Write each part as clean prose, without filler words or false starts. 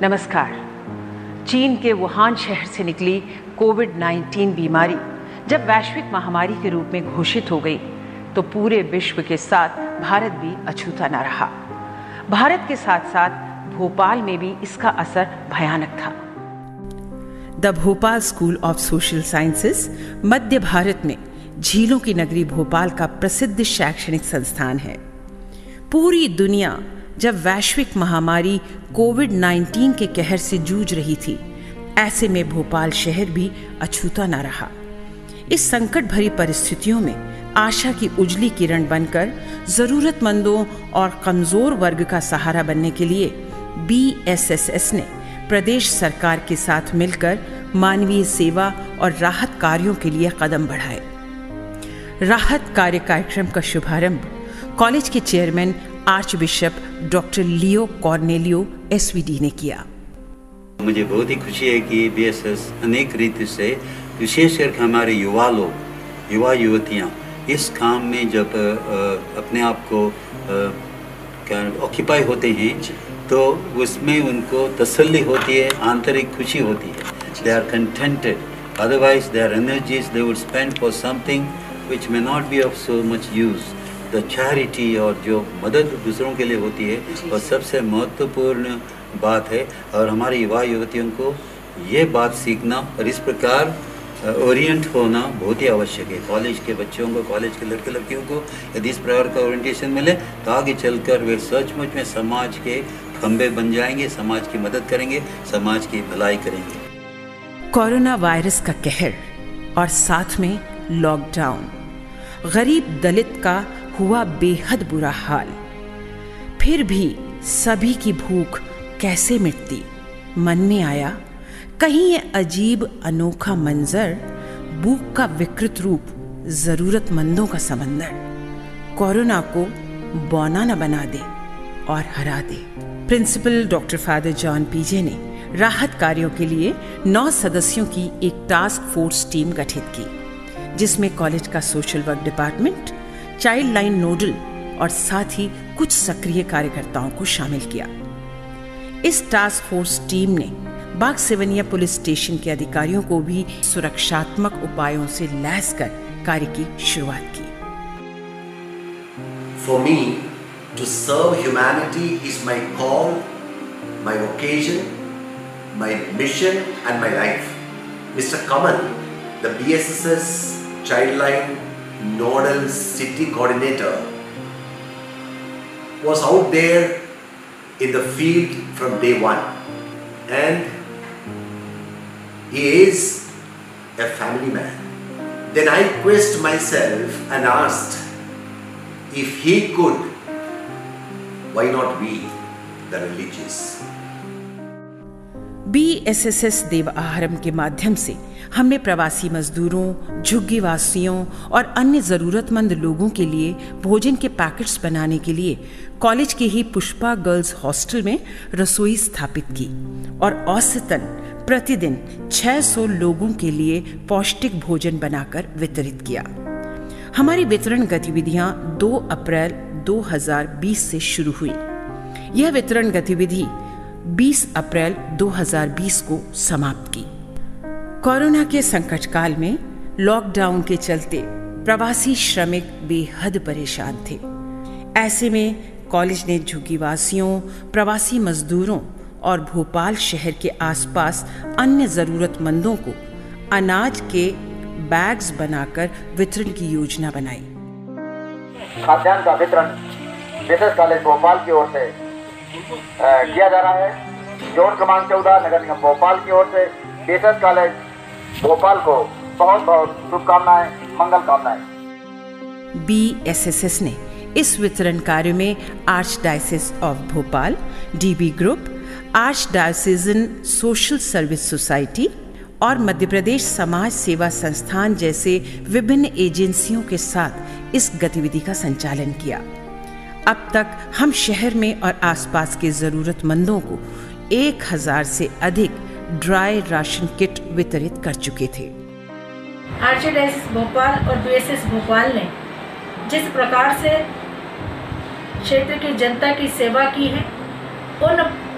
नमस्कार। चीन के वुहान शहर से निकली कोविड-19 बीमारी जब वैश्विक महामारी के रूप में घोषित हो गई तो पूरे विश्व के साथ भारत भी अछूता न रहा। भारत के साथ साथ भोपाल में भी इसका असर भयानक था। The Bhopal school of social sciences मध्य भारत में झीलों की नगरी भोपाल का प्रसिद्ध शैक्षणिक संस्थान है। पूरी दुनिया जब वैश्विक महामारी कोविड-19 के कहर से जूझ रही थी, ऐसे में भोपाल शहर भी अछूता न रहा। इस संकट भरी परिस्थितियों में आशा की उजली किरण बनकर जरूरतमंदों और कमजोर वर्ग का सहारा बनने के लिए BSSS ने प्रदेश सरकार के साथ मिलकर मानवीय सेवा और राहत कार्यों के लिए कदम बढ़ाए। राहत कार्य कार्यक्रम का शुभारंभ कॉलेज के chairman archbishop doctor Leo Cornelio SVD ने किया। मुझे बहुत ही खुशी है कि BSS अनेक रीति से विशेषकर हमारे युवा लोग, युवा युवतियाँ इस काम में जब अपने आप को ऑक्यूपाई होते हैं तो उसमें उनको तसल्ली होती है, आंतरिक खुशी होती है। They are contented, otherwise their energies they would spend for something which may not be of so much use. The charity और जो मदद दूसरों के लिए होती है वह सबसे महत्वपूर्ण बात है और हमारे युवा युवतियों को ये बात सीखना और इस प्रकार ओरिएंट होना बहुत ही आवश्यक है। कॉलेज के बच्चों को, कॉलेज के लड़के लड़कियों को यदि इस प्रकार का ओरिएंटेशन मिले तो आगे चलकर वे सचमुच में समाज के खंबे बन जाएंगे, समाज की मदद करेंगे, समाज की भलाई करेंगे। कोरोना वायरस का कहर और साथ में लॉकडाउन, गरीब दलित का हुआ बेहद बुरा हाल। फिर भी सभी की भूख कैसे मिटती? मन में आया कहीं ये अजीब अनोखा मंजर, भूख का विकृत रूप, जरूरतमंदों का समंदर कोरोना को बौना न बना दे और हरा दे। Principal doctor father John PJ ने राहत कार्यों के लिए 9 सदस्यों की एक टास्क फोर्स टीम गठित की, जिसमें कॉलेज का social work department, Childline nodal और साथ ही कुछ सक्रिय कार्यकर्ताओं को शामिल किया। इस टास्क फोर्स टीम ने बाग सेवनिया पुलिस स्टेशन के अधिकारियों को भी सुरक्षात्मक उपायों से लैस कर कार्य की शुरुआत की। For me, to serve humanity is my call, my vocation, my mission and my life. Mr. Kamal, the BSSS Childline Nodal City Coordinator, was out there in the field from day one, and he is a family man. Then I questioned myself and asked, if he could, why not we, the religious? BSSS देव आहारम के माध्यम से हमने प्रवासी मजदूरों, झुग्गीवासियों और अन्य जरूरतमंद लोगों के लिए भोजन के पैकेट्स बनाने के लिए कॉलेज के ही पुष्पा गर्ल्स हॉस्टल में रसोई स्थापित की और औसतन प्रतिदिन 600 लोगों के लिए पौष्टिक भोजन बनाकर वितरित किया। हमारी वितरण गतिविधियां 2 अप्रैल 2020 से शुरू हुई। यह वितरण गतिविधि 20 अप्रैल 2020 को समाप्त की। कोरोना के संकट काल में लॉकडाउन के चलते प्रवासी श्रमिक बेहद परेशान थे। ऐसे में कॉलेज ने झुग्गीवासियों, प्रवासी मजदूरों और भोपाल शहर के आसपास अन्य जरूरतमंदों को अनाज के बैग्स बनाकर वितरण की योजना बनाई। खाद्यान्न का वितरण BSS कॉलेज भोपाल की ओर से किया जा रहा है। जोन क्रमांक 14 नगर निगम भोपाल की ओर से BSS कॉलेज भोपाल को बहुत बहुत शुभकामनाएं, मंगल कामनाएं। BSSS ने इस वितरण कार्य में archdiocese of Bhopal, DB group, archdiocesan social service society और मध्य प्रदेश समाज सेवा संस्थान जैसे विभिन्न एजेंसियों के साथ इस गतिविधि का संचालन किया। अब तक हम शहर में और आसपास के जरूरतमंदों को 1000 से अधिक ड्राई राशन किट वितरित कर चुके थे। आर्चडायसिस भोपाल और BSS भोपाल ने जिस प्रकार से क्षेत्र की जनता की सेवा की है, उन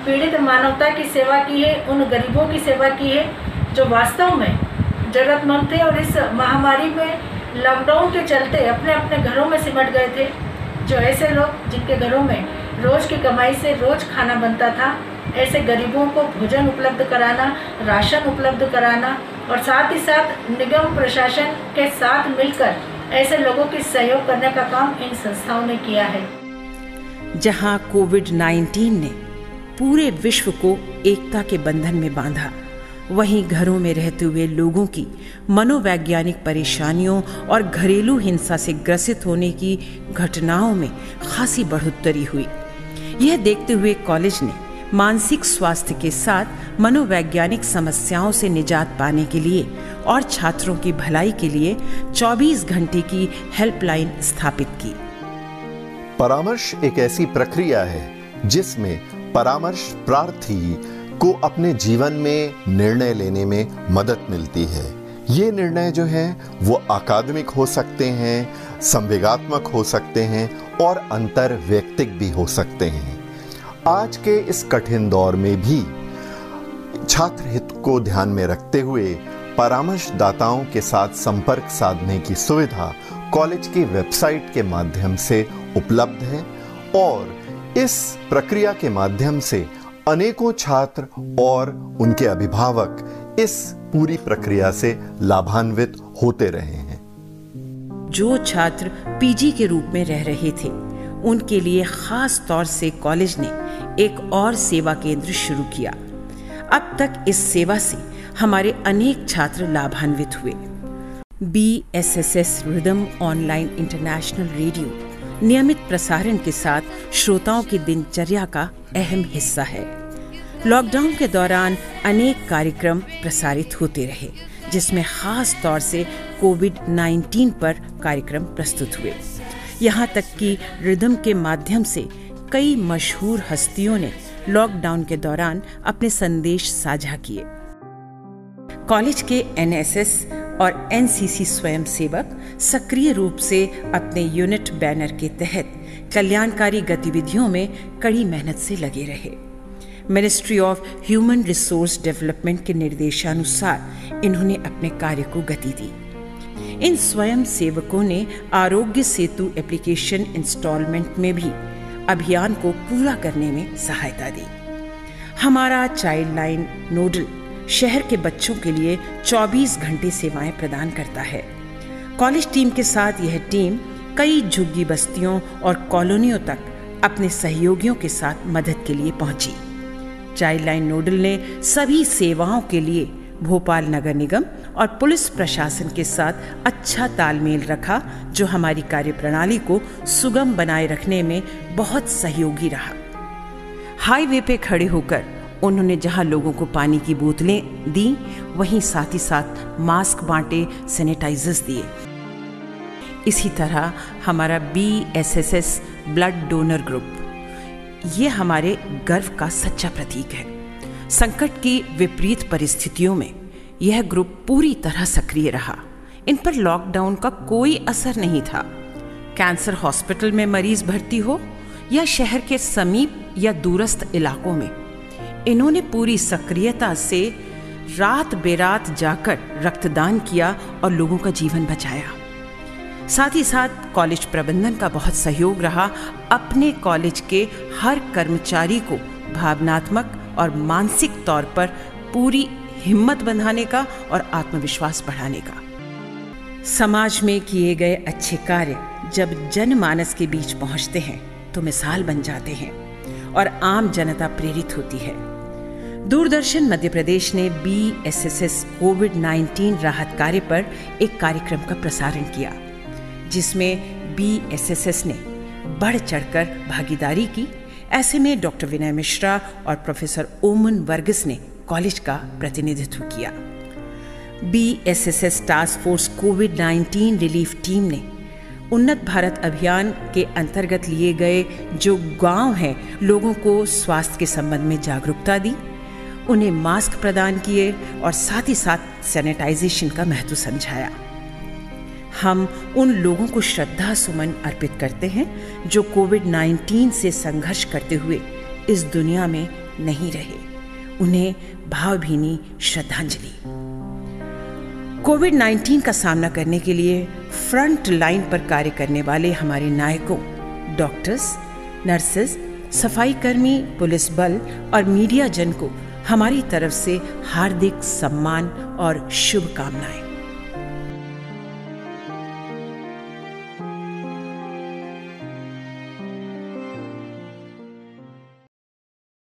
पीड़ित मानवता की सेवा की है, उन गरीबों की सेवा की है जो वास्तव में ज़रूरतमंद थे और इस महामारी में लॉकडाउन के चलते अपने अपने घरों में सिमट गए थे। जो ऐसे लोग जिनके घरों में रोज़ की कमाई से रोज़ खाना बनता था, ऐसे गरीबों को भोजन उपलब्ध कराना, राशन उपलब्ध कराना और साथ ही साथ निगम प्रशासन के साथ मिलकर ऐसे लोगों की सहयोग करने का काम इन संस्थाओं ने किया है। जहां कोविड-19 ने पूरे विश्व को एकता के बंधन में बांधा, वहीं घरों में रहते हुए लोगों की मनोवैज्ञानिक परेशानियों और घरेलू हिंसा से ग्रसित होने की घटनाओं में खासी बढ़ोतरी हुई। यह देखते हुए कॉलेज ने मानसिक स्वास्थ्य के साथ मनोवैज्ञानिक समस्याओं से निजात पाने के लिए और छात्रों की भलाई के लिए 24 घंटे की हेल्पलाइन स्थापित की। परामर्श एक ऐसी प्रक्रिया है जिसमें परामर्श प्रार्थी को अपने जीवन में निर्णय लेने में मदद मिलती है। ये निर्णय जो है वो अकादमिक हो सकते हैं, संवेगात्मक हो सकते हैं और अंतर्वैयक्तिक भी हो सकते हैं। आज के इस कठिन दौर में भी छात्र हित को ध्यान में रखते हुए परामर्शदाताओं के साथ संपर्क साधने की सुविधा कॉलेज की वेबसाइट के माध्यम से उपलब्ध है और इस प्रक्रिया के माध्यम से अनेकों छात्र और उनके अभिभावक इस पूरी प्रक्रिया से लाभान्वित होते रहे हैं। जो छात्र पीजी के रूप में रह रहे थे, उनके लिए खास तौर से कॉलेज ने एक और सेवा केंद्र शुरू किया। अब तक इस सेवा से हमारे अनेक छात्र लाभान्वित हुए। BSSS rhythm online international radio नियमित प्रसारण के साथ श्रोताओं की दिनचर्या का अहम हिस्सा है। लॉकडाउन के दौरान अनेक कार्यक्रम प्रसारित होते रहे, जिसमें खास तौर से कोविड-19 पर कार्यक्रम प्रस्तुत हुए। यहाँ तक कि रिदम के माध्यम से कई मशहूर हस्तियों ने लॉकडाउन के दौरान अपने संदेश साझा किए। कॉलेज के NSS और NCC स्वयंसेवक सक्रिय रूप से अपने यूनिट बैनर के तहत कल्याणकारी गतिविधियों में कड़ी मेहनत से लगे रहे। Ministry of human resource development के निर्देशानुसार इन्होंने अपने कार्य को गति दी। इन स्वयं सेवकों ने आरोग्य सेतु एप्लीकेशन इंस्टॉलमेंट में भी अभियान को पूरा करने में सहायता दी। हमारा चाइल्ड लाइन नोडल शहर के बच्चों के लिए 24 घंटे सेवाएं प्रदान करता है। कॉलेज टीम के साथ यह टीम कई झुग्गी बस्तियों और कॉलोनियों तक अपने सहयोगियों के साथ मदद के लिए पहुंची। चाइल्ड लाइन नोडल ने सभी सेवाओं के लिए भोपाल नगर निगम और पुलिस प्रशासन के साथ अच्छा तालमेल रखा, जो हमारी कार्यप्रणाली को सुगम बनाए रखने में बहुत सहयोगी रहा। हाईवे पे खड़े होकर उन्होंने जहां लोगों को पानी की बोतलें दी, वहीं साथ ही साथ मास्क बांटे, सैनिटाइजर्स दिए। इसी तरह हमारा BSSS ब्लड डोनर ग्रुप, ये हमारे गर्व का सच्चा प्रतीक है। संकट की विपरीत परिस्थितियों में यह ग्रुप पूरी तरह सक्रिय रहा। इन पर लॉकडाउन का कोई असर नहीं था। कैंसर हॉस्पिटल में मरीज भर्ती हो या शहर के समीप या दूरस्थ इलाकों में, इन्होंने पूरी सक्रियता से रात बेरात जाकर रक्तदान किया और लोगों का जीवन बचाया। साथ ही साथ कॉलेज प्रबंधन का बहुत सहयोग रहा अपने कॉलेज के हर कर्मचारी को भावनात्मक और मानसिक तौर पर पूरी हिम्मत बंधाने का और आत्मविश्वास बढ़ाने का। समाज में किए गए अच्छे कार्य जब जनमानस के बीच पहुंचते हैं तो मिसाल बन जाते हैं और आम जनता प्रेरित होती है। दूरदर्शन मध्य प्रदेश ने BSSS कोविड-19 राहत कार्य पर एक कार्यक्रम का प्रसारण किया, जिसमें BSSS ने बढ़ चढ़कर भागीदारी की। ऐसे में डॉक्टर विनय मिश्रा और प्रोफेसर ओमन वर्गीस ने कॉलेज का प्रतिनिधित्व किया। BSSS टास्क फोर्स कोविड-19 रिलीफ टीम ने उन्नत भारत अभियान के अंतर्गत लिए गए जो गांव हैं, लोगों को स्वास्थ्य के संबंध में जागरूकता दी, उन्हें मास्क प्रदान किए और साथ ही साथ सैनिटाइजेशन का महत्व समझाया। हम उन लोगों को श्रद्धा सुमन अर्पित करते हैं जो कोविड-19 से संघर्ष करते हुए इस दुनिया में नहीं रहे। उन्हें भावभीनी श्रद्धांजलि। कोविड-19 का सामना करने के लिए फ्रंट लाइन पर कार्य करने वाले हमारे नायकों, डॉक्टर्स, नर्सेस, सफाई कर्मी, पुलिस बल और मीडिया जन को हमारी तरफ से हार्दिक सम्मान और शुभकामनाएं।